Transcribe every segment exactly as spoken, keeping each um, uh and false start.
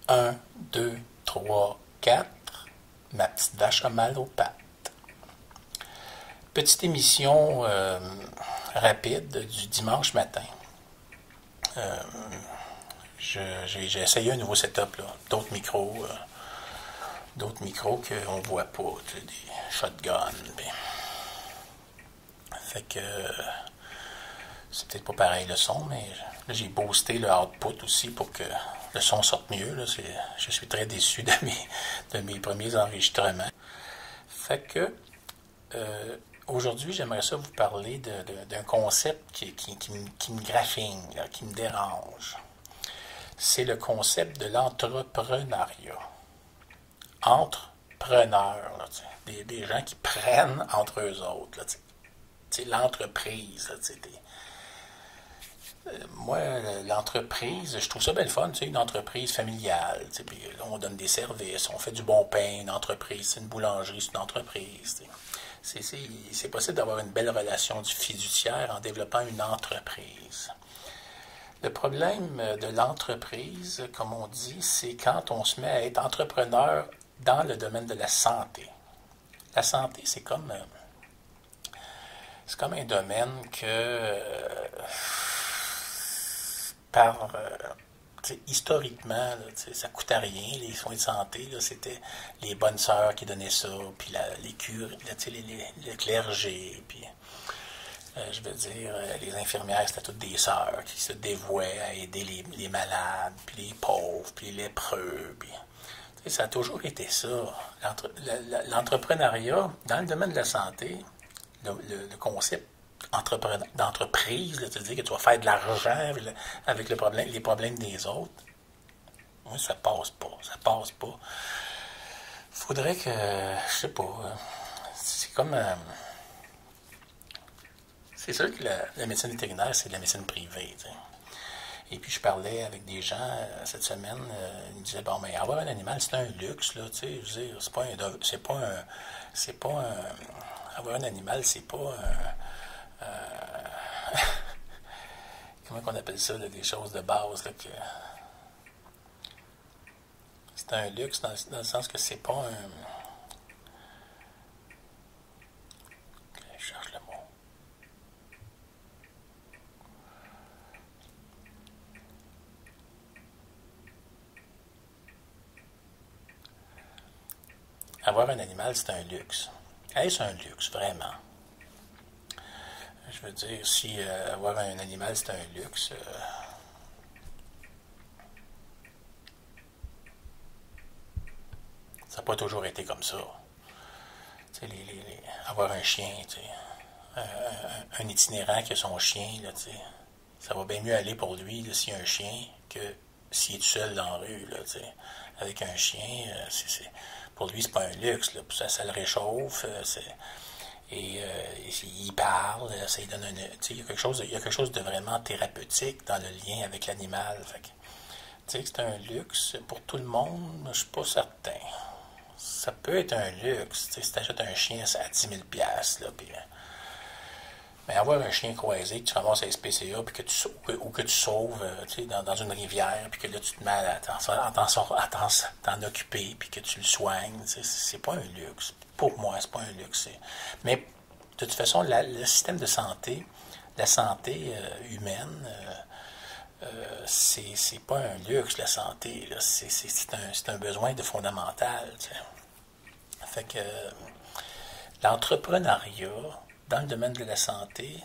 Un, deux, trois, quatre. Ma petite vache a mal aux pattes. Petite émission euh, rapide du dimanche matin. Euh, je- j'ai, j'ai essayé un nouveau setup, là. D'autres micros, euh, d'autres micros qu'on ne voit pas, tu sais, des shotguns. Puis... Fait que euh, c'est peut-être pas pareil le son, mais là, j'ai boosté le output aussi pour que le son sorte mieux. Là. C'est, je suis très déçu de mes, de mes premiers enregistrements. Fait que euh, aujourd'hui, j'aimerais ça vous parler de, de, d'un concept qui, qui, qui, me, qui me graffine, là, qui me dérange. C'est le concept de l'entrepreneuriat. Entrepreneurs, là, des, des gens qui prennent entre eux autres. Là, t'sais, l'entreprise. Là, des, euh, moi, l'entreprise, je trouve ça belle fun, une entreprise familiale. Puis là, on donne des services, on fait du bon pain, une entreprise, c'est une boulangerie, c'est une entreprise. C'est, c'est, c'est possible d'avoir une belle relation du fiduciaire en développant une entreprise. Le problème de l'entreprise, comme on dit, c'est quand on se met à être entrepreneur dans le domaine de la santé. La santé, c'est comme, c'est comme un domaine que, euh, par, euh, historiquement, là, ça ne coûtait rien, les soins de santé, là, c'était les bonnes sœurs qui donnaient ça, puis la, les cures, là, les, les, le clergé, puis... Euh, je veux dire, euh, les infirmières, c'était toutes des sœurs qui se dévouaient à aider les, les malades, puis les pauvres, puis les lépreux. Puis, ça a toujours été ça. L'entre, l'entrepreneuriat, dans le domaine de la santé, le, le, le concept d'entreprise, c'est-à-dire que tu vas faire de l'argent avec, le, avec le problème, les problèmes des autres, moi, ça passe pas. Ça passe pas. Faudrait que, je sais pas, c'est comme... Euh, C'est sûr que la, la médecine vétérinaire, c'est de la médecine privée. T'sais. Et puis, je parlais avec des gens euh, cette semaine. Euh, ils me disaient, bon, mais avoir un animal, c'est un luxe, là. Tu sais, je veux dire, c'est pas un. C'est pas un. C'est pas un. Avoir un animal, c'est pas un. Euh, comment on appelle ça, là, des choses de base, là, que. C'est un luxe dans, dans le sens que c'est pas un. Je cherche le mot. Avoir un animal, c'est un luxe. Est-ce un luxe, vraiment? Je veux dire, si euh, avoir un animal, c'est un luxe, euh, ça n'a pas toujours été comme ça. Les, les, les, avoir un chien, un, un, un itinérant qui a son chien, là, ça va bien mieux aller pour lui là, s'il y a un chien que s'il est tout seul dans la rue. Là, avec un chien, euh, c'est, c'est, pour lui, c'est pas un luxe. Là, ça, ça le réchauffe. Euh, c'est, et euh, il parle, ça lui donne un, il y a quelque chose, il y a quelque chose de vraiment thérapeutique dans le lien avec l'animal. Fait que, c'est un luxe pour tout le monde, je suis pas certain. Ça peut être un luxe, si tu achètes un chien à dix mille dollars, là, puis, mais avoir un chien croisé, que tu ramasses à S P C A, puis que tu, ou que tu sauves euh, dans, dans une rivière, puis que là, tu te mets à t'en, à t'en, à t'en, t'en occuper, puis que tu le soignes, c'est, c'est pas un luxe. Pour moi, c'est pas un luxe. C'est... Mais de toute façon, la, le système de santé, la santé euh, humaine, euh, euh, c'est, c'est pas un luxe, la santé. Là. C'est, c'est, c'est, un, c'est un besoin de fondamental. T'sais. Fait que euh, l'entrepreneuriat, dans le domaine de la santé,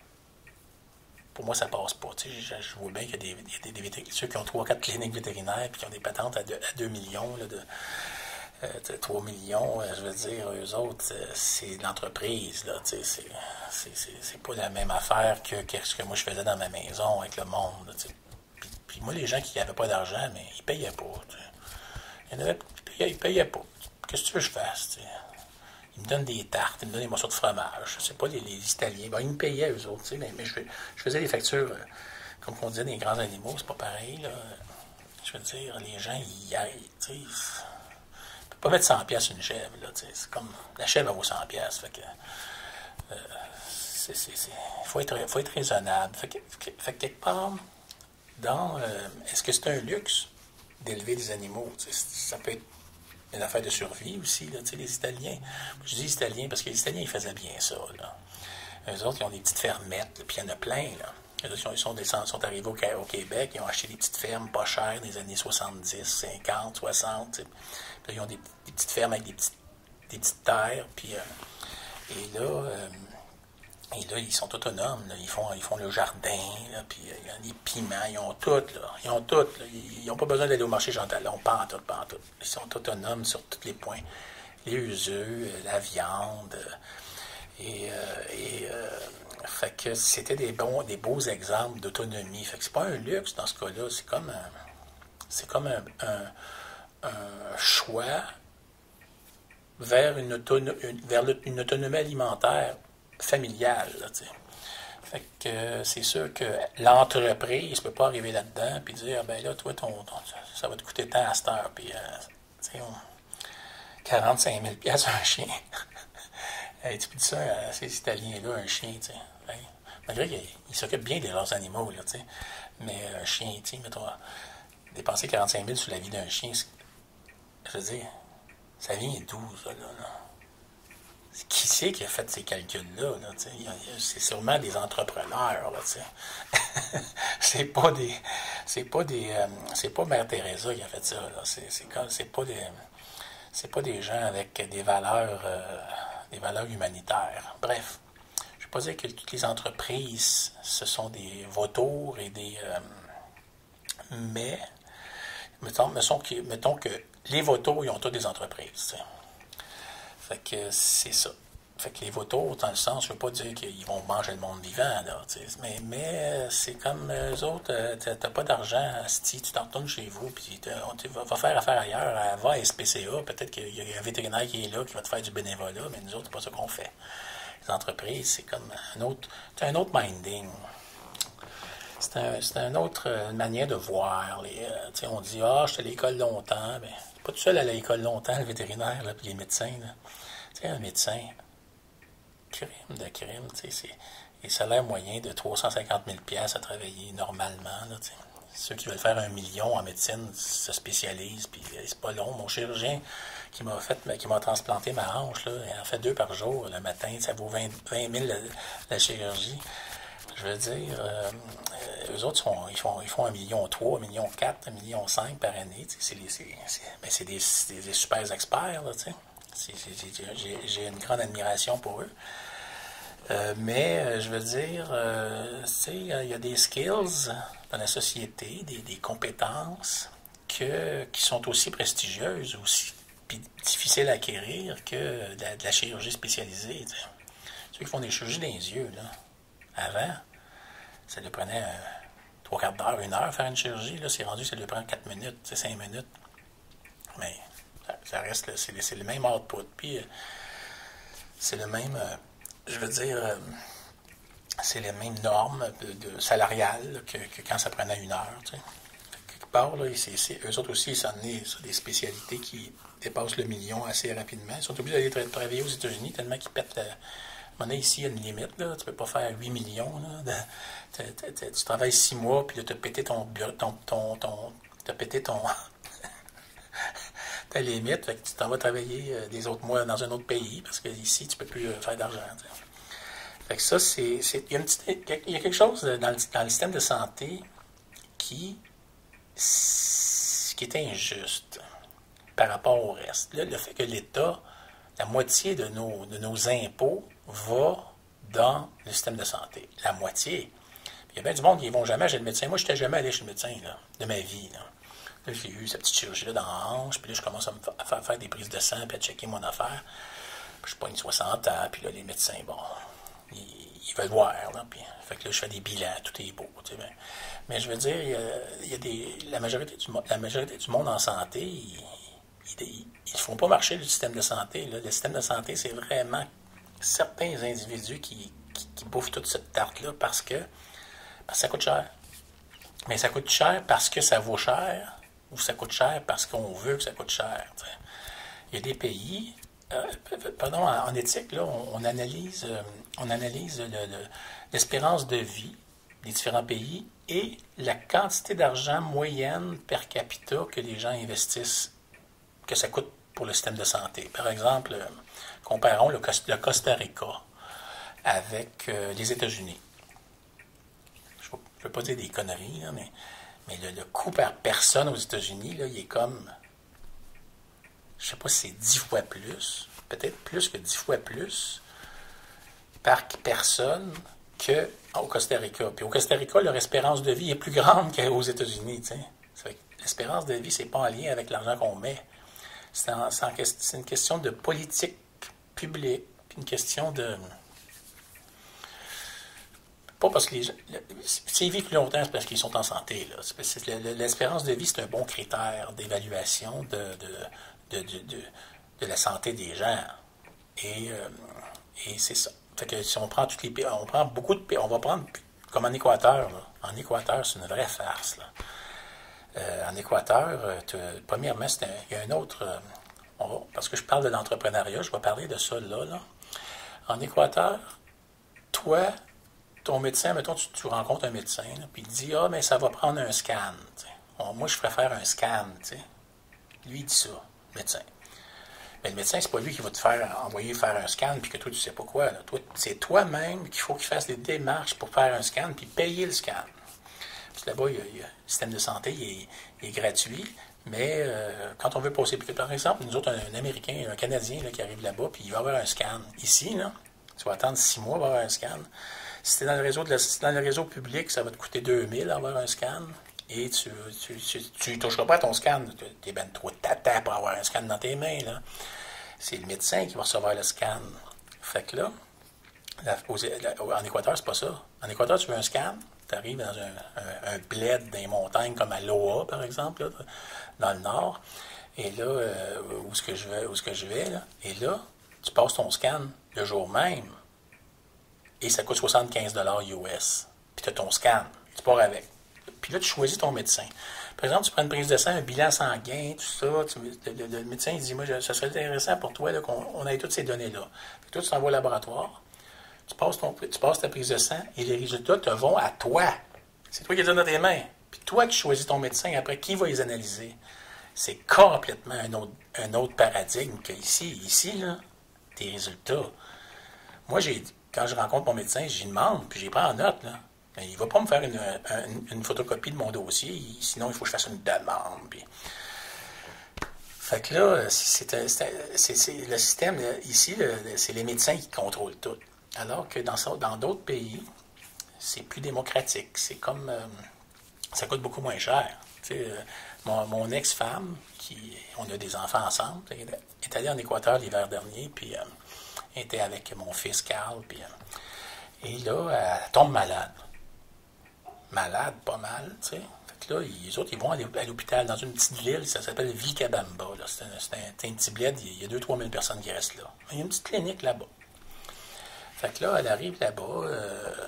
pour moi, ça passe pas. Je, je vois bien qu'il y a des, il y a des, des vétér... ceux qui ont trois quatre cliniques vétérinaires et qui ont des patentes à deux millions, là, de, euh, trois millions, euh, je veux dire, eux autres, euh, c'est de l'entreprise. Là, c'est, c'est, c'est, c'est pas la même affaire que, que ce que moi je faisais dans ma maison avec le monde. Puis, puis moi, les gens qui n'avaient pas d'argent, mais ils payaient pas. Il y en avait, ils payaient, ils payaient pas. Qu'est-ce que tu veux que je fasse? T'sais? Ils me donnent des tartes, ils me donnent des morceaux de fromage. Je sais pas, les, les Italiens. Bon, ils me payaient, eux autres, mais, mais je, je faisais des factures, euh, comme on disait, des grands animaux, c'est pas pareil, là. Je veux dire, les gens, ils y aillent, tu sais. Ils ne peuvent pas mettre cent piastres sur une chèvre, là, tu sais. C'est comme, la chèvre, elle vaut cent piastres, fait que, euh, c'est, c'est, c'est, faut être, faut être raisonnable. Fait que, fait que quelque part, dans, euh, est-ce que c'est un luxe d'élever des animaux. Ça peut être une affaire de survie aussi, là, les Italiens. Je dis Italiens parce que les Italiens, ils faisaient bien ça. Là. Eux autres, ils ont des petites fermettes, puis il y en a plein. Là. Eux autres, ils sont, descendus, sont arrivés au, au Québec, ils ont acheté des petites fermes pas chères des années soixante-dix, cinquante, soixante. Puis là, ils ont des, des petites fermes avec des petites, des petites terres. Puis, euh, et là... Euh, Et là, ils sont autonomes. Là. Ils, font, ils font le jardin, là, puis il y a des piments, ils ont tout. Là. Ils ont tout. Là. Ils n'ont pas besoin d'aller au marché Jean-Talon. Pas en tout, pas en tout. Ils sont autonomes sur tous les points. Les œufs, la viande. Et, euh, et euh, fait que c'était des bons, des beaux exemples d'autonomie. Fait que c'est pas un luxe dans ce cas-là. C'est comme un, c'est comme un, un, un choix vers une, autono, une, vers une autonomie alimentaire familiale, là, tu sais. Fait que euh, c'est sûr que l'entreprise ne peut pas arriver là-dedans et dire, ben là, toi, ton, ton, ça va te coûter tant à cette heure, puis, euh, tu sais, quarante-cinq mille dollars un chien. Hey, tu peux dire ça à ces Italiens-là, un chien, tu sais. Hey, malgré qu'ils s'occupent bien de leurs animaux, là, tu sais. Mais un chien, tu sais, mettons, dépenser quarante-cinq mille sur la vie d'un chien, je veux dire, ça vient d'où, ça, là, là? Qui c'est qui a fait ces calculs-là? Là, c'est sûrement des entrepreneurs. Là, c'est pas des. C'est pas des. Euh, c'est pas Mère Teresa qui a fait ça. C'est, c'est, c'est pas des. C'est pas des gens avec des valeurs euh, des valeurs humanitaires. Bref. Je ne veux pas dire que toutes les entreprises, ce sont des vautours et des. Euh, mais mettons, mettons, que, mettons que les vautours, ils ont tous des entreprises. T'sais. Fait que c'est ça. Fait que les vautours, dans le sens, je ne veux pas dire qu'ils vont manger le monde vivant, là, mais, mais c'est comme eux autres, t'as, t'as pas d'argent, si tu t'en retournes chez vous, puis on va faire affaire ailleurs, va à S P C A, peut-être qu'il y a un vétérinaire qui est là, qui va te faire du bénévolat, mais nous autres, c'est pas ça qu'on fait. Les entreprises, c'est comme un autre, c'est un autre minding. C'est, un, c'est une autre manière de voir. Les, euh, on dit, ah, je suis à l'école longtemps, mais pas tout seul à l'école longtemps, le vétérinaire, là, puis les médecins. Tu sais, un médecin, crime de crime, tu sais, c'est les salaires moyens de trois cent cinquante mille dollars à travailler normalement. Là, tu sais. Ceux qui veulent faire un million en médecine se spécialisent, puis c'est pas long. Mon chirurgien qui m'a fait, qui m'a transplanté ma hanche, là, il en fait deux par jour le matin, ça vaut vingt mille la, la chirurgie. Je veux dire, euh, eux autres, sont, ils font ils font un million trois, un million quatre, un million cinq par année. C'est, c'est, c'est, ben c'est des, des, des super experts, là, tu sais. C'est, c'est, j'ai, j'ai une grande admiration pour eux. Euh, mais, euh, je veux dire, euh, tu sais, il y a des skills dans la société, des, des compétences que, qui sont aussi prestigieuses, aussi puis difficiles à acquérir que de la, de la chirurgie spécialisée, tu sais. Ceux qui font des chirurgies dans les yeux, là. Avant, ça lui prenait euh, trois quarts d'heure, une heure faire une chirurgie. Là, c'est rendu, ça lui prend quatre minutes, cinq minutes. Mais ça, ça reste, là, c'est, c'est le même output. Puis, euh, c'est le même, euh, je veux dire, euh, c'est les mêmes normes de, de salariales là, que, que quand ça prenait une heure. Tu sais. Quelque part, là, c'est, c'est, eux autres aussi, ils s'en est sur des spécialités qui dépassent le million assez rapidement. Ils sont obligés d'aller tra- travailler aux États-Unis tellement qu'ils pètent la. On est ici, il y a une limite, là. Tu peux pas faire huit millions, là. De, t'as, t'as, t'as, tu travailles six mois, puis là, tu as pété ton, ton, ton, ton, t'as pété ton, ta limite, fait que tu t'en vas travailler euh, des autres mois dans un autre pays, parce que ici, tu peux plus euh, faire d'argent, t'sais. Fait que ça, c'est, c'est, il y a une petite, il y a quelque chose dans le, dans le système de santé qui, qui est injuste par rapport au reste. Là, le fait que l'État, la moitié de nos, de nos impôts va dans le système de santé. La moitié. Puis il y a bien du monde qui ne vont jamais chez le médecin. Moi, je n'étais jamais allé chez le médecin là, de ma vie. Là, là j'ai eu cette petite chirurgie-là dans la hanche, puis là, je commence à me fa- à faire, faire des prises de sang, puis à checker mon affaire. Puis je pogne soixante ans, puis là, les médecins, bon, ils, ils veulent voir. Là, puis, fait que là, je fais des bilans, tout est beau. Tu sais, ben. Mais je veux dire, il y a, il y a des, la, majorité du, la majorité du monde en santé, ils ils ne font pas marcher le système de santé. Là. Le système de santé, c'est vraiment certains individus qui, qui, qui bouffent toute cette tarte-là parce que, parce que ça coûte cher. Mais ça coûte cher parce que ça vaut cher ou ça coûte cher parce qu'on veut que ça coûte cher. T'sais. Il y a des pays, euh, pardon, en éthique, là, on, on analyse, euh, on analyse le, le, l'espérance de vie des différents pays et la quantité d'argent moyenne per capita que les gens investissent, que ça coûte pour le système de santé. Par exemple, euh, comparons le, le Costa Rica avec euh, les États-Unis. Je ne veux pas dire des conneries, là, mais, mais le, le coût par personne aux États-Unis, là, il est comme, je ne sais pas si c'est dix fois plus, peut-être plus que dix fois plus par personne qu'au Costa Rica. Puis au Costa Rica, leur espérance de vie est plus grande qu'aux États-Unis. L'espérance de vie, c'est pas en lien avec l'argent qu'on met. C'est, en, c'est, en, c'est une question de politique publique, puis une question de... Pas parce que les gens... S'ils vivent plus longtemps, c'est parce qu'ils sont en santé. Là. C'est, c'est, l'espérance de vie, c'est un bon critère d'évaluation de, de, de, de, de, de la santé des gens. Et, euh, et c'est ça. Fait que si on prend toutes les pays, on prend beaucoup de pays, on va prendre, comme en Équateur, là. En Équateur, c'est une vraie farce, là. Euh, en Équateur, euh, premièrement, c'est un, il y a un autre, euh, on va, parce que je parle de l'entrepreneuriat, je vais parler de ça là, là. En Équateur, toi, ton médecin, mettons, tu, tu rencontres un médecin, là, puis il dit, ah, mais ça va prendre un scan. On, moi, je préfère un scan, t'sais. Lui, il dit ça, médecin. Mais le médecin, c'est pas lui qui va te faire envoyer faire un scan, puis que toi, tu sais pas quoi. Là. Toi, c'est toi-même qu'il faut qu'il fasse les démarches pour faire un scan, puis payer le scan. Parce que là-bas, il y a, il y a, le système de santé il est, il est gratuit, mais euh, quand on veut passer, par exemple, nous autres, un, un Américain, un Canadien là, qui arrive là-bas, puis il va avoir un scan. Ici, là, tu vas attendre six mois pour avoir un scan. Si tu es dans le réseau de la, si dans le réseau public, ça va te coûter deux mille avoir un scan. Et tu ne toucheras pas à ton scan. Tu es ben trop tata pour avoir un scan dans tes mains. Là. C'est le médecin qui va recevoir le scan. Fait que là, la, aux, la, en Équateur, c'est pas ça. En Équateur, tu veux un scan, tu arrives dans un, un, un bled dans les montagnes, comme à Loa, par exemple, là, dans le nord. Et là, euh, où est-ce que je vais, où est-ce que je vais là? Et là, tu passes ton scan le jour même. Et ça coûte soixante-quinze dollars U S. Puis tu as ton scan. Tu pars avec. Puis là, tu choisis ton médecin. Par exemple, tu prends une prise de sang, un bilan sanguin, tout ça. Tu, le, le, le médecin, il dit, moi, ça serait intéressant pour toi là, qu'on on ait toutes ces données-là. Puis toi, tu t'envoies au laboratoire, tu passes, ton, tu passes ta prise de sang et les résultats te vont à toi. C'est toi qui les as dans tes mains. Puis toi qui choisis ton médecin, après, qui va les analyser? C'est complètement un autre, un autre paradigme qu'ici. Ici, là, tes résultats. Moi, j'ai, quand je rencontre mon médecin, j'y demande, puis j'y prends en note, là. Mais il ne va pas me faire une, une, une photocopie de mon dossier, sinon il faut que je fasse une demande. Puis... Fait que là, c'est, c'est, c'est, c'est, le système, ici, le, c'est les médecins qui contrôlent tout. Alors que dans, dans d'autres pays, c'est plus démocratique. C'est comme... Euh, ça coûte beaucoup moins cher. Tu sais, euh, mon, mon ex-femme, qui on a des enfants ensemble, est allée en Équateur l'hiver dernier, puis euh, était avec mon fils Carl, puis... Euh, et là, elle tombe malade. Malade, pas mal, tu sais. Fait que là, les autres, ils vont à l'hôpital dans une petite ville, ça s'appelle Vilcabamba. Là. C'est, un, c'est, un, c'est un petit bled, il y a deux à trois mille personnes qui restent là. Mais il y a une petite clinique là-bas. Fait que là, elle arrive là-bas, euh,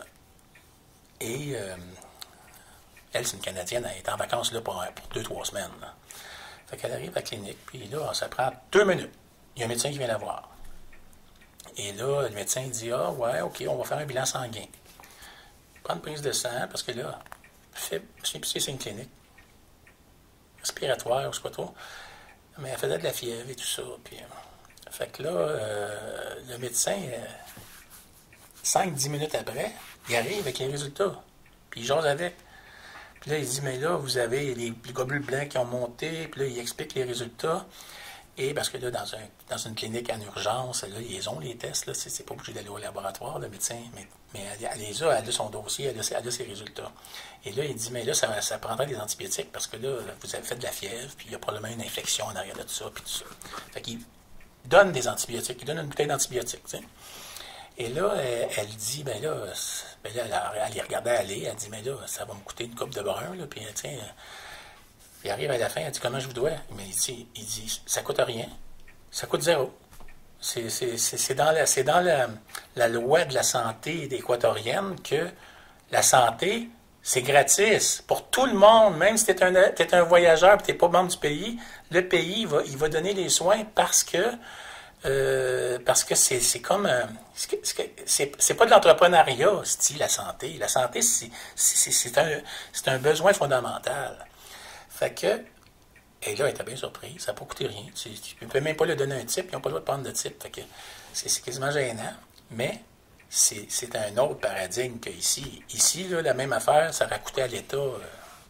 et euh, elle, c'est une Canadienne, elle est en vacances là pour, pour deux, trois semaines. Là. Fait qu'elle arrive à la clinique, puis là, ça prend deux minutes. Il y a un médecin qui vient la voir. Et là, le médecin dit, ah, ouais, OK, on va faire un bilan sanguin. Prends une prise de sang, parce que là, je ne sais plus si c'est une clinique respiratoire, ou je ne sais pas trop, mais elle faisait de la fièvre et tout ça. Puis, euh, fait que là, euh, le médecin, euh, cinq dix minutes après, il arrive avec les résultats, puis il jase avec. Puis là, il dit, mais là, vous avez les, les globules blancs qui ont monté, puis là, il explique les résultats. Et parce que là, dans, un, dans une clinique en urgence, là, ils ont les tests, là, c'est, c'est pas obligé d'aller au laboratoire, le médecin, mais, mais elle, elle les a, elle a son dossier, elle a, elle a ses résultats. Et là, il dit, mais là, ça, ça prendrait des antibiotiques parce que là, vous avez fait de la fièvre, puis il y a probablement une infection en arrière de tout ça, puis tout ça. Fait qu'il donne des antibiotiques, il donne une bouteille d'antibiotiques, tu sais. Et là, elle, elle dit, ben là, ben là elle, elle les regardait aller, elle dit, mais là, ça va me coûter une coupe de brun, là, puis tiens... Il arrive à la fin, elle dit, comment je vous dois? Mais il dit, il dit ça coûte rien. Ça coûte zéro. C'est, c'est, c'est, c'est dans, la, c'est dans la, la loi de la santé équatorienne que la santé, c'est gratis pour tout le monde. Même si tu es un, t'es un voyageur et tu n'es pas membre du pays, le pays, il va, il va donner les soins parce que Euh, parce que c'est, c'est comme... Euh, c'est, c'est, c'est pas de l'entrepreneuriat, c'est la santé. La santé, c'est, c'est, c'est, un, c'est un besoin fondamental. Fait que... Et là, elle était bien surprise. Ça n'a pas coûté rien. Tu ne peux même pas lui donner un type. Ils n'ont pas le droit de prendre de type. Fait que c'est, c'est quasiment gênant. Mais c'est, c'est un autre paradigme qu'ici. Ici, là, la même affaire, ça aurait coûté à l'État... Euh,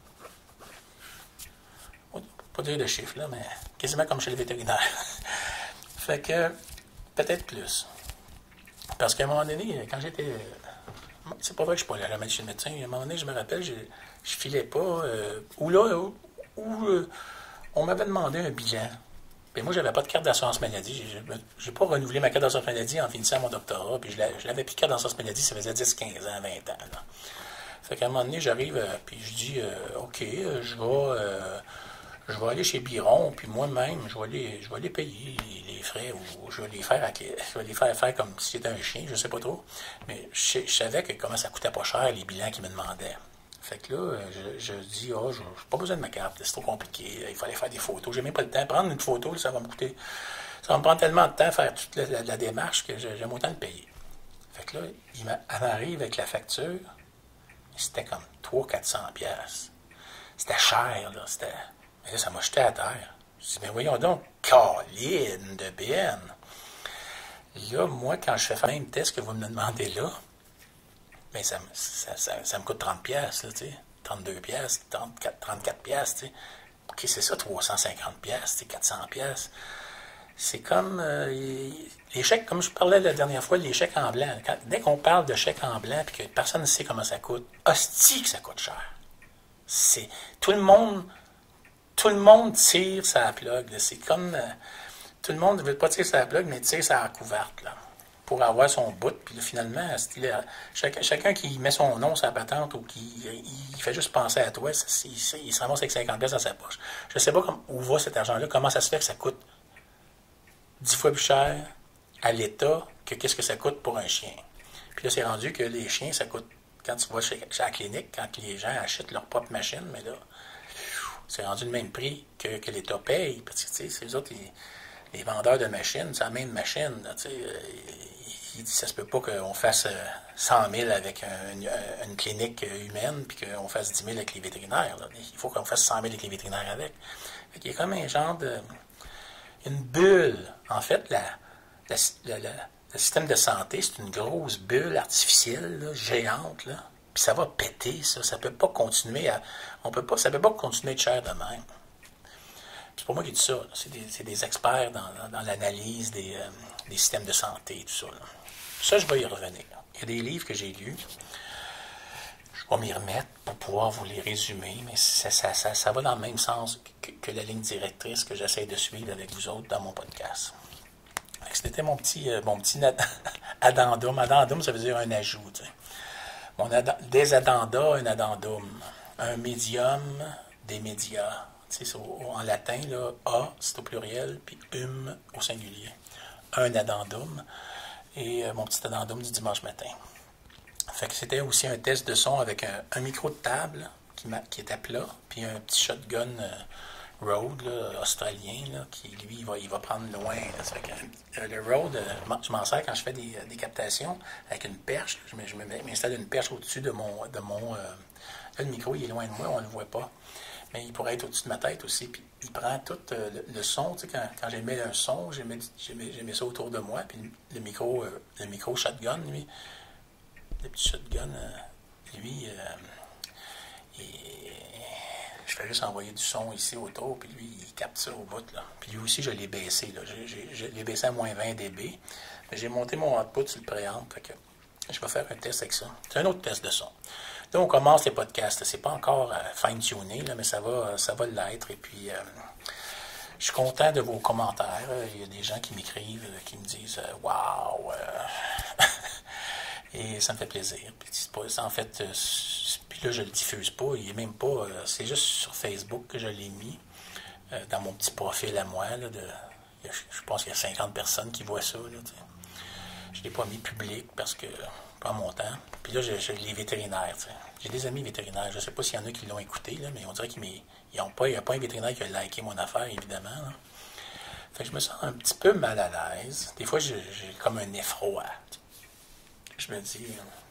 pas dire de chiffres, là, mais quasiment comme chez les vétérinaires. Fait que, peut-être plus. Parce qu'à un moment donné, quand j'étais... C'est pas vrai que je suis pas allé à la chez le médecin. À un moment donné, je me rappelle, je, je filais pas. Euh, ou là, où, où euh, on m'avait demandé un bilan. Puis moi, j'avais pas de carte d'assurance maladie. Je n'ai pas renouvelé ma carte d'assurance maladie en finissant mon doctorat. Puis je l'avais plus de carte d'assurance maladie, ça faisait dix, quinze ans, vingt ans. Là. Fait qu'à un moment donné, j'arrive, euh, puis je dis, euh, OK, euh, je vais... Euh, je vais aller chez Biron, puis moi-même, je vais aller, je vais aller payer les frais, ou je vais les faire, je vais les faire faire comme si c'était un chien, je sais pas trop. Mais je, je savais que comment ça coûtait pas cher, les bilans qu'ils me demandaient. Fait que là, je, je dis, ah, oh, je n'ai pas besoin de ma carte, c'est trop compliqué, il fallait faire des photos. J'ai même pas le temps. Prendre une photo, ça va me coûter, ça va me prendre tellement de temps à faire toute la, la, la démarche que j'aime autant le payer. Fait que là, il m'arrive avec la facture, c'était comme trois cents à quatre cents piastres. C'était cher, là, c'était... Mais là, ça m'a jeté à terre. Je dis, mais voyons donc, câline de B N. Là, moi, quand je fais faire le même test que vous me demandez là, ben ça, ça, ça, ça me coûte trente piastres, là, tu sais. trente-deux piastres, trente-quatre, trente-quatre piastres, tu sais. OK, c'est ça, trois cent cinquante piastres, quatre cents piastres. C'est comme euh, les chèques, comme je parlais la dernière fois, les chèques en blanc. Quand, dès qu'on parle de chèques en blanc et que personne ne sait comment ça coûte, hostie que ça coûte cher. C'est, tout le monde... Tout le monde tire sa plug. Là. C'est comme... Euh, tout le monde ne veut pas tirer sa plug, mais tire sa couverte. Là, pour avoir son bout. Puis là, finalement, là, chacun, chacun qui met son nom sur la patente ou qui il fait juste penser à toi, c'est, c'est, il se ramasse avec cinquante pièces dans sa poche. Je ne sais pas comme, où va cet argent-là. Comment ça se fait que ça coûte dix fois plus cher à l'État que qu'est-ce que ça coûte pour un chien. Puis là, c'est rendu que les chiens, ça coûte... Quand tu vas chez, chez la clinique, quand les gens achètent leur propre machine, mais là... C'est rendu le même prix que, que l'État paye. Parce que, tu sais, c'est les autres, les, les vendeurs de machines, c'est la même machine. Là, tu sais, il dit, ça se peut pas qu'on fasse cent mille avec un, une, une clinique humaine, puis qu'on fasse dix mille avec les vétérinaires. Là. Il faut qu'on fasse cent mille avec les vétérinaires avec. Fait qu'il y a comme un genre de... une bulle. En fait, la, la, la, la, le système de santé, c'est une grosse bulle artificielle, là, géante, là. Puis ça va péter, ça. Ça peut pas continuer à... On peut pas, ça peut pas continuer de cher de même. C'est pas moi qui dis ça. C'est des, c'est des experts dans, dans, dans l'analyse des, euh, des systèmes de santé et tout ça. Là. Ça, je vais y revenir. Il y a des livres que j'ai lus. Je vais m'y remettre pour pouvoir vous les résumer, mais ça, ça, ça, ça va dans le même sens que, que la ligne directrice que j'essaie de suivre avec vous autres dans mon podcast. C'était mon petit, euh, mon petit addendum. Addendum, ça veut dire un ajout. Tu sais. Mon ad- des addenda, un addendum. Un médium, des médias. Tu sais, en latin, là, A, c'est au pluriel, puis hum au singulier. Un addendum. Et euh, mon petit addendum du dimanche matin. Fait que c'était aussi un test de son avec un, un micro de table qui, qui était plat, puis un petit shotgun euh, Rode là, australien là, qui, lui, il va, il va prendre loin. Là. Ça fait que, euh, le Rode, euh, je m'en sers quand je fais des, des captations avec une perche. Je, je m'installe une perche au-dessus de mon... De mon euh, là, le micro, il est loin de moi, on ne le voit pas. Mais il pourrait être au-dessus de ma tête aussi. Puis il prend tout euh, le, le son. Tu sais, quand, quand j'émets un son, j'émets, j'émets, j'émets ça autour de moi. Puis le micro, euh, le micro shotgun, lui, le petit shotgun, euh, lui, euh, il, je fais juste envoyer du son ici autour, puis lui, il capte ça au bout. Là. Puis lui aussi, je l'ai baissé. Là. Je, je, je l'ai baissé à moins vingt décibels. Mais j'ai monté mon output sur le préamp. Fait que je vais faire un test avec ça. C'est un autre test de son. Là, on commence les podcasts. C'est pas encore euh, fine-tuné, là, mais ça va, ça va l'être. Et puis, euh, je suis content de vos commentaires. Il y a des gens qui m'écrivent, qui me disent « Waouh! Euh... » Et ça me fait plaisir. Puis, c'est pas, en fait, euh, puis là, je le diffuse pas. Il est même pas... Euh, c'est juste sur Facebook que je l'ai mis. Euh, dans mon petit profil à moi. Là, de, je, je pense qu'il y a cinquante personnes qui voient ça. Là, je ne l'ai pas mis public parce que... pas mon temps. Puis là, j'ai, j'ai les vétérinaires. T'sais. J'ai des amis vétérinaires. Je ne sais pas s'il y en a qui l'ont écouté, là, mais on dirait qu'il n'y a pas un vétérinaire qui a liké mon affaire, évidemment. Là. Fait que je me sens un petit peu mal à l'aise. Des fois, j'ai, j'ai comme un effroi. Je me dis,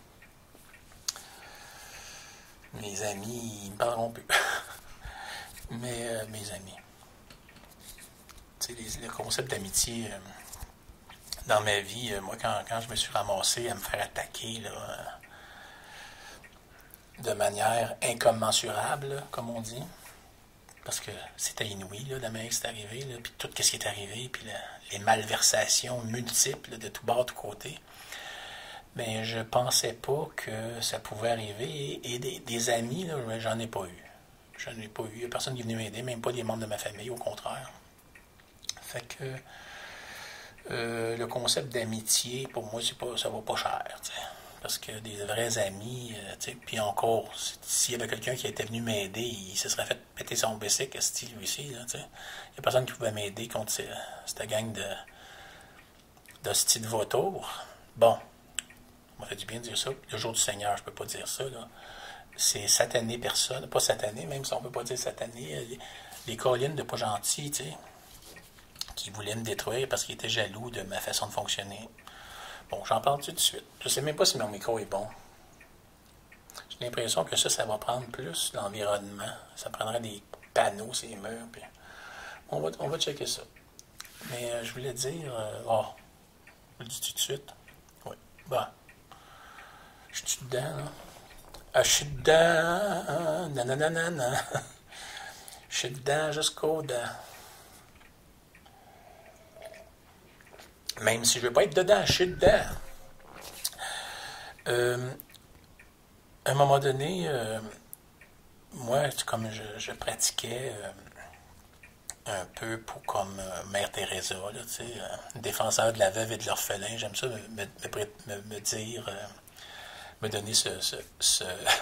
mes amis, ils me parleront plus. Mais euh, mes amis, tu sais, le concept d'amitié, euh, dans ma vie, euh, moi, quand, quand je me suis ramassé à me faire attaquer, là, euh, de manière incommensurable, là, comme on dit, parce que c'était inouï, là, la manière que c'est arrivé, là, puis tout ce qui est arrivé, puis la, les malversations multiples là, de tout bord, de tout côté. Mais je pensais pas que ça pouvait arriver. Et, et des, des amis, là, j'en ai pas eu. J'en ai pas eu. Il n'y a personne qui est venu m'aider, même pas des membres de ma famille, au contraire. Fait que euh, le concept d'amitié, pour moi, c'est pas, ça va pas cher. T'sais. Parce que des vrais amis, euh, puis encore, s'il y avait quelqu'un qui était venu m'aider, il se serait fait péter son bicycle, style lui ici. Il n'y a personne qui pouvait m'aider contre ces, cette gang de, de style de vautours. Bon, on m'a fait du bien de dire ça. Le jour du Seigneur, je peux pas dire ça. Là. C'est satané personne, pas satané, même si on peut pas dire satané. Les, les collines de pas gentils, tu sais, qui voulaient me détruire parce qu'ils étaient jaloux de ma façon de fonctionner. Bon, j'en parle tout de suite. Je sais même pas si mon micro est bon. J'ai l'impression que ça, ça va prendre plus l'environnement. Ça prendrait des panneaux, ces murs. Puis on va, on va checker ça. Mais euh, je voulais dire... Euh, oh, je le dis tout de suite. Oui. Bon. Je suis dedans, là. Ah, je suis dedans. Nananana. Je suis dedans jusqu'au dents. Même si je ne veux pas être dedans, je suis dedans. Euh, à un moment donné, euh, moi, comme je, je pratiquais euh, un peu pour comme euh, Mère Teresa, là, tu sais, euh, défenseur de la veuve et de l'orphelin, j'aime ça me, me, me, me dire, euh, me donner ce, ce, ce,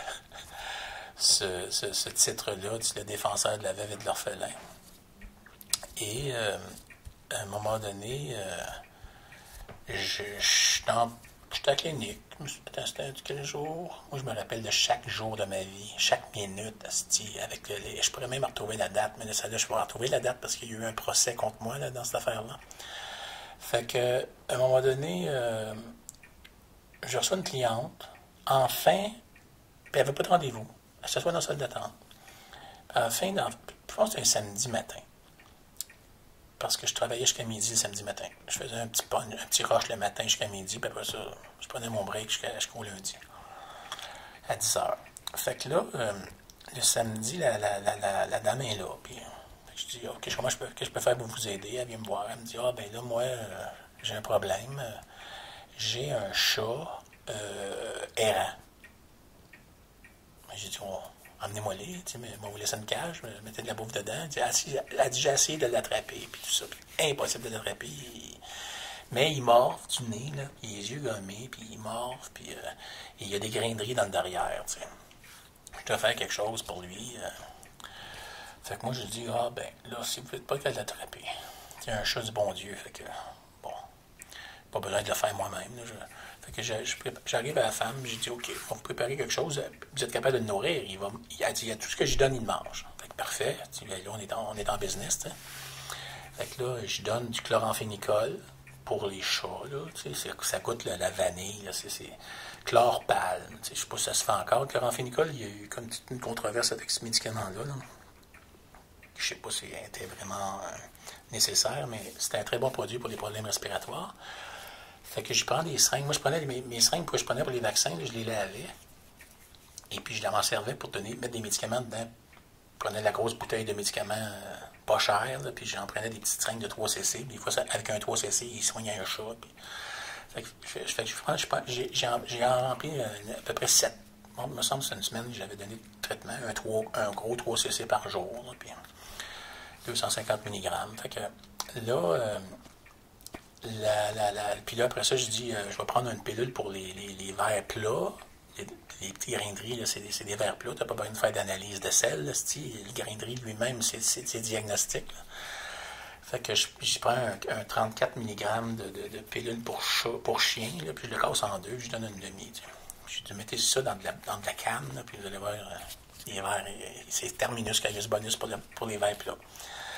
ce, ce, ce titre-là, le défenseur de la veuve et de l'orphelin. Et euh, à un moment donné, euh, je, je suis en J'étais à la clinique. C'était quel jour? Moi, je me rappelle de chaque jour de ma vie, chaque minute, asti, avec le, je pourrais même retrouver la date, mais là, ça, là, je pourrais retrouver la date parce qu'il y a eu un procès contre moi là, dans cette affaire-là. Fait que, à un moment donné, euh, je reçois une cliente, enfin, puis elle n'avait pas de rendez-vous. Elle s'assoit dans la salle d'attente. À la fin, dans, je pense que c'était un samedi matin. Parce que je travaillais jusqu'à midi le samedi matin. Je faisais un petit, un petit rush le matin jusqu'à midi, puis après ça, je prenais mon break jusqu'à, jusqu'au lundi, à dix heures. Fait que là, euh, le samedi, la, la, la, la, la dame est là, puis je dis, OK, comment je peux, qu'est-ce que je peux faire pour vous aider? Elle vient me voir, elle me dit, ah, ben là, moi, euh, j'ai un problème. J'ai un chat euh, errant. J'ai dit, oh, emmenez-moi-les, tu sais, mais moi, vous laissez une cage, mettez de la bouffe dedans. Elle dit, elle a dit, j'ai essayé de l'attraper, puis tout ça. Puis impossible de l'attraper. Mais il morve du nez, là, puis les yeux gommés, puis il morve, puis euh, il y a des graineries dans le derrière, tu sais. Je dois faire quelque chose pour lui. Euh. Fait que moi, je dis, ah, ben, là, si vous ne faites pas qu'à l'attraper, c'est un chat du bon Dieu, fait que, bon, pas besoin de le faire moi-même, là, je... Fait que je, je j'arrive à la femme, j'ai dit, OK, on va vous préparer quelque chose, vous êtes capable de le nourrir. Il, va, il a dit, il y a tout ce que je donne, il mange. Fait que parfait, là, on est en, on est en business, t'sais. Fait que là, je donne du chloramphénicol pour les chats, là, ça goûte là, la vanille, là, c'est, c'est chlorpalme, je sais pas si ça se fait encore. Le chloramphénicol, il y a eu comme une controverse avec ce médicament-là, là. Je sais pas si c'était vraiment euh, nécessaire, mais c'était un très bon produit pour les problèmes respiratoires. Fait que je prends des seringues. Moi, je prenais mes, mes seringues que je prenais pour les vaccins, là, je les lavais. Et puis, je m'en servais pour donner, mettre des médicaments dedans. Je prenais la grosse bouteille de médicaments euh, pas chers, là, puis j'en prenais des petites seringues de trois C C. Des fois, ça, avec un trois C C, il soignait un chat. Puis, fait que, je, fait que je, je, j'ai, j'ai, j'ai rempli euh, à peu près sept. Bon, il me semble que c'est une semaine que j'avais donné de traitement, un, trois, un gros trois C C par jour, là, puis deux cent cinquante milligrammes. Fait que là... Euh, La, la, la, puis là, après ça, je dis, euh, je vais prendre une pilule pour les, les, les verres plats. Les, les petits graineries, là, c'est, c'est des verres plats. Tu n'as pas besoin de faire d'analyse de sel. Là, le grainerie lui-même, c'est, c'est, c'est diagnostic. Là. Fait que je, je prends un, un trente-quatre milligrammes de, de, de pilule pour, chat, pour chien, là, puis je le casse en deux, je donne une demi. Tu sais. Je dis, mettez ça dans de la, dans de la canne, là, puis vous allez voir, euh, les verres, c'est terminus, caius bonus pour, le, pour les verres plats.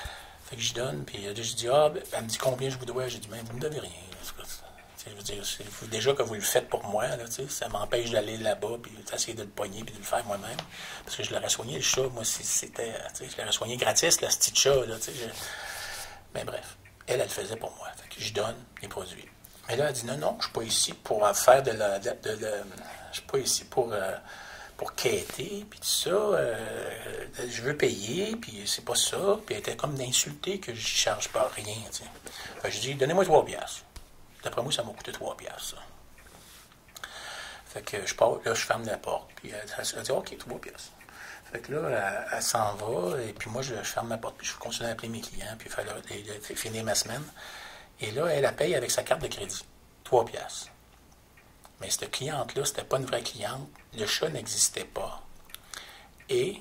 Fait que j'y donne, puis là, je dis, ah, ben, elle me dit combien je vous dois. J'ai dit, mais vous me devez rien. Je veux dire, déjà que vous le faites pour moi, là, ça m'empêche d'aller là-bas, puis d'essayer de le pogner, puis de le faire moi-même. Parce que je l'aurais soigné, le chat. Moi, c'était, je l'aurais soigné gratis, le petit chat. Là, je... Mais bref, elle, elle le faisait pour moi. Fait que je donne les produits. Mais là, elle dit, non, non, je ne suis pas ici pour faire de la... De, de, de, je suis pas ici pour... Euh, pour quêter, puis tout ça, euh, je veux payer, puis c'est pas ça. Puis elle était comme d'insulter que je ne charge pas rien, tu sais. Fait que je dis, donnez-moi trois piastres. D'après moi, ça m'a coûté trois piastres, ça. Fait que je pars, là, je ferme la porte, puis elle, elle dit, OK, trois piastres. Fait que là, elle, elle s'en va, et puis moi, je, je ferme ma porte, puis je continue à appeler mes clients, puis faire, les, les, finir ma semaine. Et là, elle la paye avec sa carte de crédit, trois piastres. Mais cette cliente-là, c'était pas une vraie cliente. Le chat n'existait pas. Et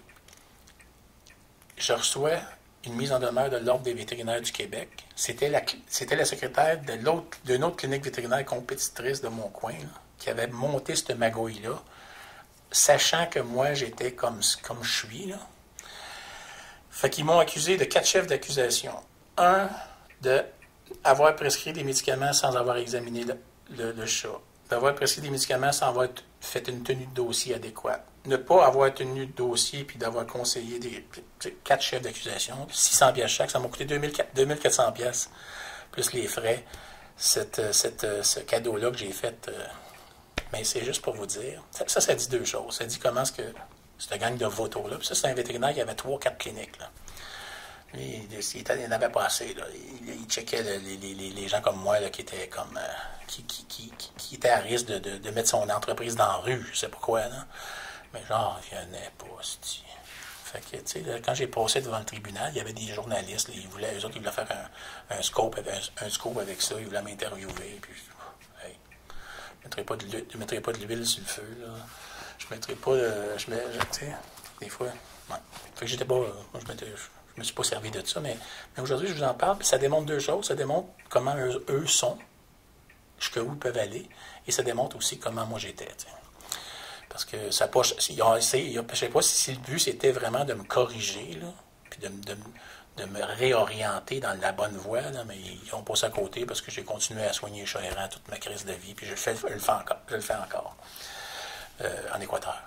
je reçois une mise en demeure de l'Ordre des vétérinaires du Québec. C'était la, c'était la secrétaire de l'autre, d'une autre clinique vétérinaire compétitrice de mon coin, là, qui avait monté cette magouille-là, sachant que moi, j'étais comme, comme je suis. Là. Fait qu'ils m'ont accusé de quatre chefs d'accusation. Un, d'avoir prescrit des médicaments sans avoir examiné le, le, le chat. D'avoir prescrit des médicaments sans avoir fait une tenue de dossier adéquate. Ne pas avoir tenu de dossier puis d'avoir conseillé des quatre chefs d'accusation, six cents piastres chaque, ça m'a coûté deux mille quatre cents piastres, plus les frais, cette, cette, ce cadeau-là que j'ai fait. Euh, mais c'est juste pour vous dire. Ça, ça, ça dit deux choses. Ça dit comment est-ce que cette gang de vautours-là, puis ça, c'est un vétérinaire qui avait trois, quatre cliniques, là. Il, il n'avait pas assez. Là. Il, il checkait là, les, les, les gens comme moi là, qui étaient comme euh, qui, qui, qui, qui étaient à risque de, de, de mettre son entreprise dans la rue, je sais pas quoi. Là. Mais genre, il n'y en a pas. C'ti. Fait que, tu sais, quand j'ai passé devant le tribunal, il y avait des journalistes. Là, ils voulaient, eux autres, ils voulaient faire un, un, scope, un, un scope avec ça. Ils voulaient m'interviewer. Puis, hey, je ne mettrais pas de l'huile sur le feu. Là. Je mettrais pas. Euh, je mets, tu sais, des fois. Ouais. Fait que j'étais pas. Euh, moi, je mettais. Je, Je ne me suis pas servi de ça, mais, mais aujourd'hui, je vous en parle, puis ça démontre deux choses. Ça démontre comment eux, eux sont, jusqu'où ils peuvent aller, et ça démontre aussi comment moi j'étais. T'sais. Parce que ça pas. Je ne sais pas si le but c'était vraiment de me corriger, là, puis de, de, de me réorienter dans la bonne voie, là, mais ils ont passé à côté parce que j'ai continué à soigner les chats errants toute ma crise de vie, puis je le fais, je le fais encore, je le fais encore euh, en Équateur.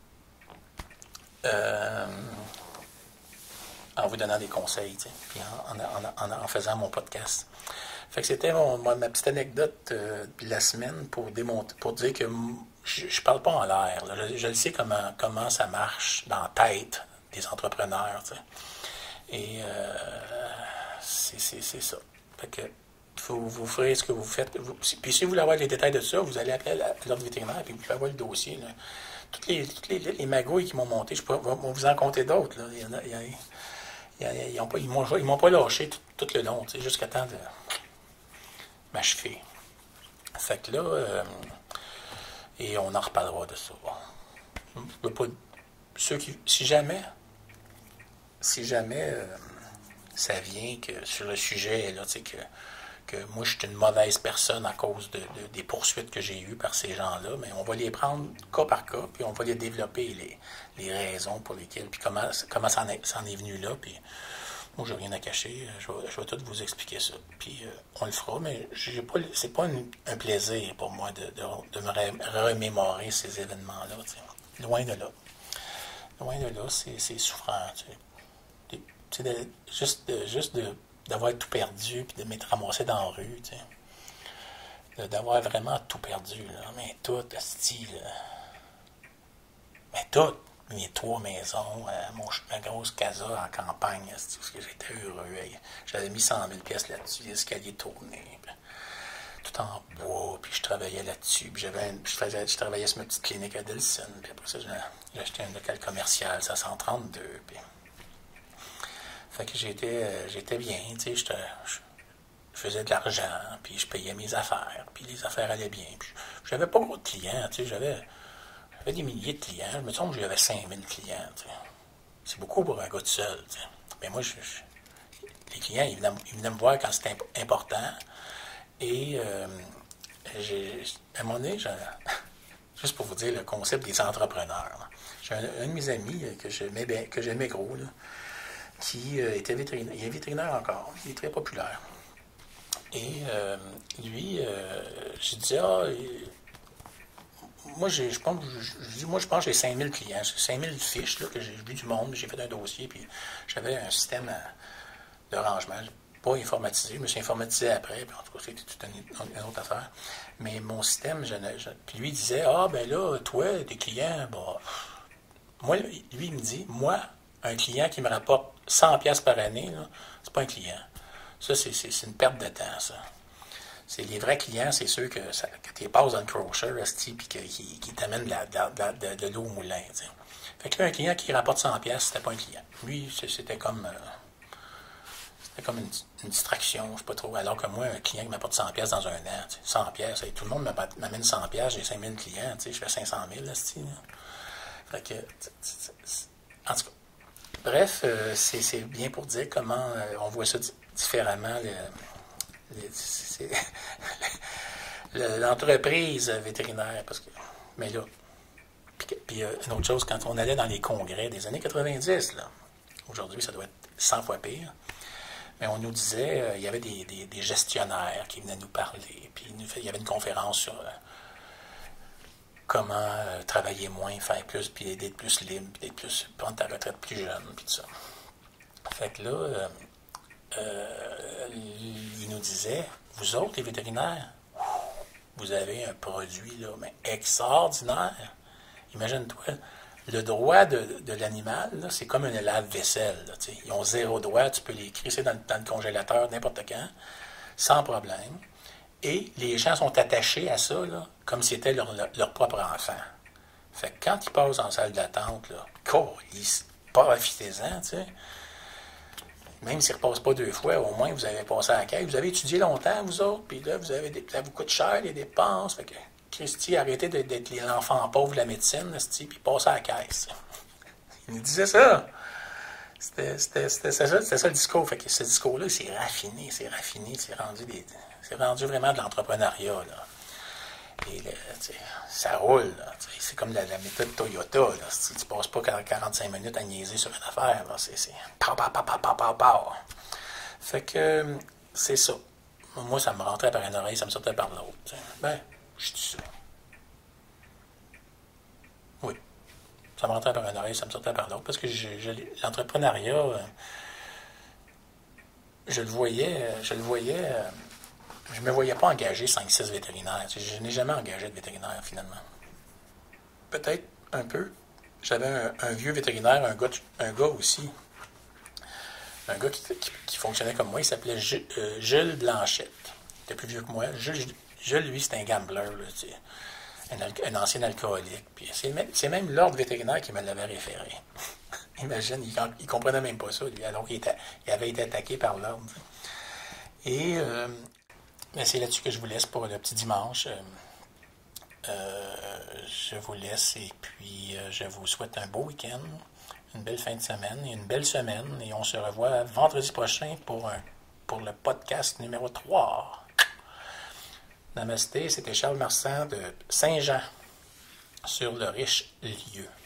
Euh. En vous donnant des conseils, tu sais, puis en, en, en, en faisant mon podcast. Fait que c'était mon, ma, ma petite anecdote euh, de la semaine pour démontrer, pour dire que je, je parle pas en l'air. Je, je le sais comment, comment ça marche dans la tête des entrepreneurs, tu sais. Et euh, c'est, c'est, c'est ça. Fait que vous, vous ferez ce que vous faites. Vous, puis si vous voulez avoir les détails de ça, vous allez appeler l'ordre vétérinaire et vous pouvez avoir le dossier. Là. Toutes les, toutes les, les magouilles qui m'ont monté, je peux vous en compter d'autres. Là. Il y en a, il y a, Ils ne ils m'ont, ils m'ont pas lâché tout, tout le long, jusqu'à temps de m'achever. Fait que là, euh, et on en reparlera de ça. Je peux pas, ceux qui, si jamais, si jamais euh, ça vient que sur le sujet, là, que, que moi je suis une mauvaise personne à cause de, de, des poursuites que j'ai eues par ces gens-là, mais on va les prendre cas par cas, puis on va les développer, les, les raisons pour lesquelles, puis comment, comment ça en est, ça en est venu là, puis moi, j'ai rien à cacher, je vais, je vais tout vous expliquer ça. Puis euh, on le fera, mais j'ai pas, c'est pas une, un plaisir pour moi de, de, de me remémorer ces événements-là. T'sais. Loin de là. Loin de là, c'est, c'est souffrant. Tu sais, de, juste, de, juste de, d'avoir tout perdu, puis de m'être ramassé dans la rue. De, d'avoir vraiment tout perdu. Là. Mais tout, asti, là. Mais tout. Mes trois maisons, euh, mon, ma grosse casa en campagne, parce que j'étais heureux. Hey. J'avais mis cent mille pièces là-dessus, l'escalier tourné, puis, tout en bois, puis je travaillais là-dessus. Puis j'avais une, je, faisais, je travaillais sur ma petite clinique à Delson, puis après ça, j'ai, j'ai acheté un local commercial, ça cent trente-deux. Puis... Fait que j'étais, euh, j'étais bien, tu sais, je, je faisais de l'argent, puis je payais mes affaires, puis les affaires allaient bien. Puis j'avais pas beaucoup de clients, tu sais, j'avais... J'avais des milliers de clients. Je me semble que j'avais cinq mille clients. T'sais. C'est beaucoup pour un gars tout seul. T'sais. Mais moi, je, je, les clients, ils venaient, ils venaient me voir quand c'était imp- important. Et euh, j'ai, à un moment donné, j'ai, juste pour vous dire le concept des entrepreneurs. Là. J'ai un, un de mes amis que j'aimais, bien, que j'aimais gros. Là. qui euh, était vétérinaire. Il est vétérinaire encore. Il est très populaire. Et euh, lui, euh, j'ai dit, ah, il, moi, j'ai, je pense, je, je, moi, je pense que j'ai cinq mille clients, j'ai cinq mille fiches là, que j'ai vu du monde, j'ai fait un dossier, puis j'avais un système de rangement, pas informatisé, je me suis informatisé après, puis en tout cas, c'était toute une, une autre affaire. Mais mon système, je, je, puis lui, il disait, ah, ben là, toi, tes clients, bah, moi, lui, il me dit, moi, un client qui me rapporte cent pièces par année, là, c'est pas un client. Ça, c'est, c'est, c'est une perte de temps, ça. C'est les vrais clients, c'est ceux que, ça, que tu les passes dans le crochet, puis qui, qui t'amènent de, la, de, de, de l'eau au moulin. T'sais. Fait que là, un client qui rapporte cent pièces, c'était pas un client. Lui, c'était comme, euh, c'était comme une, une distraction, je sais pas trop. Alors que moi, un client qui m'apporte cent pièces dans un an, t'sais, cent pièces, tout le monde m'amène cent pièces, j'ai cinq mille clients, je fais cinq cent mille, là, c'ti, là. Fait que, t'sais, t'sais, en tout cas, bref, euh, c'est, c'est bien pour dire comment euh, on voit ça d- différemment. Le, C'est l'entreprise vétérinaire, parce que, mais là, puis, puis euh, une autre chose, quand on allait dans les congrès des années quatre-vingt-dix, là, aujourd'hui ça doit être cent fois pire, mais on nous disait, euh, il y avait des, des, des gestionnaires qui venaient nous parler, puis il, nous fait, il y avait une conférence sur euh, comment euh, travailler moins, faire plus, puis d'être plus libre, puis d'être plus, prendre ta retraite plus jeune, puis tout ça. Fait que là, euh, euh, il nous disait, vous autres, les vétérinaires, vous avez un produit là, mais extraordinaire. Imagine-toi, le droit de, de l'animal, là, c'est comme un lave-vaisselle. Là, ils ont zéro droit, tu peux les crisser dans, dans le congélateur n'importe quand, sans problème. Et les gens sont attachés à ça, là, comme si c'était leur, leur, leur propre enfant. Fait que quand ils passent en salle d'attente, là, ils profitez-en, tu sais. Même s'ils ne repassent pas deux fois, au moins vous avez passé à la caisse. Vous avez étudié longtemps, vous autres, puis là, vous avez des, ça vous coûte cher, les dépenses. Fait que, Christy, arrêtez d'être l'enfant pauvre de la médecine, puis passez à la caisse. Il nous disait ça. C'était, c'était, c'était, ça, c'était ça le discours. Fait que ce discours-là, c'est raffiné, c'est raffiné, c'est rendu, des, c'est rendu vraiment de l'entrepreneuriat, là. Et là, ça roule, là. C'est comme la, la méthode Toyota, là. Tu ne passes pas quarante-cinq minutes à niaiser sur une affaire, là. C'est, c'est pow, pow, pow, pow, pow, pow, pow. Fait que c'est ça. Moi, ça me rentrait par une oreille, ça me sortait par l'autre. T'sais. Ben, je dis ça. Oui. Ça me rentrait par une oreille, ça me sortait par l'autre. Parce que je, je, l'entrepreneuriat, euh, je le voyais, je le voyais. Euh, je ne me voyais pas engager cinq six vétérinaires. Je n'ai jamais engagé de vétérinaire, finalement. Peut-être un peu. J'avais un, un vieux vétérinaire, un gars, un gars aussi. Un gars qui, qui, qui fonctionnait comme moi. Il s'appelait Jules, euh, Jules Blanchette. Il était plus vieux que moi. Jules, Jules lui, c'était un gambler. Là, un, un ancien alcoolique. Puis c'est, même, c'est même l'ordre vétérinaire qui me l'avait référé. Imagine, il ne comprenait même pas ça, lui, alors qu'il était, il avait été attaqué par l'ordre. Et... Euh, mais c'est là-dessus que je vous laisse pour le petit dimanche. Euh, euh, je vous laisse et puis euh, je vous souhaite un beau week-end, une belle fin de semaine et une belle semaine. Et on se revoit vendredi prochain pour, un, pour le podcast numéro trois. Namasté, c'était Charles Marsan de Saint-Jean sur le riche lieu.